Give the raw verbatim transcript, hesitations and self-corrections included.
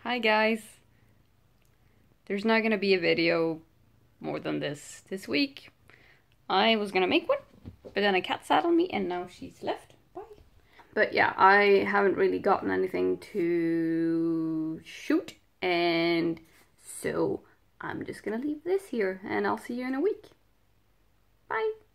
Hi guys. There's not gonna be a video more than this this week. I was gonna make one, but then a cat sat on me and now she's left. Bye. But yeah, I haven't really gotten anything to shoot, and so I'm just gonna leave this here and I'll see you in a week. Bye.